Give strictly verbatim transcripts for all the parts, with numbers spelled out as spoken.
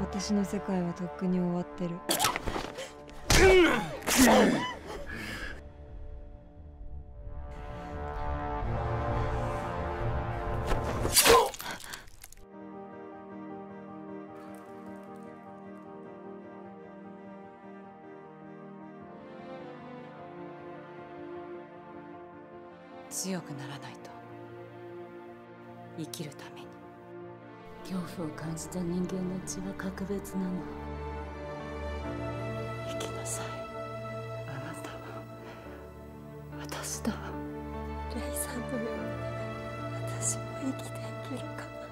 私の世界はとっくに終わってる。 強くならないと生きるために。 恐怖を感じた人間の血は格別なの。生きなさい。あなたは私だ。 レイさんのように私も生きていけるかな。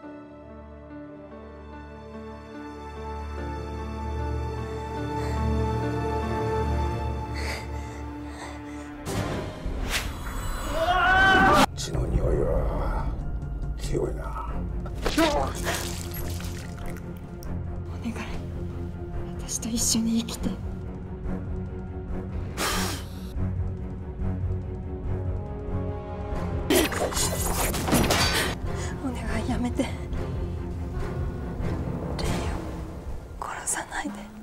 血の匂いは強いな。 お願い、私と一緒に生きて。お願い、やめて。レイを殺さないで。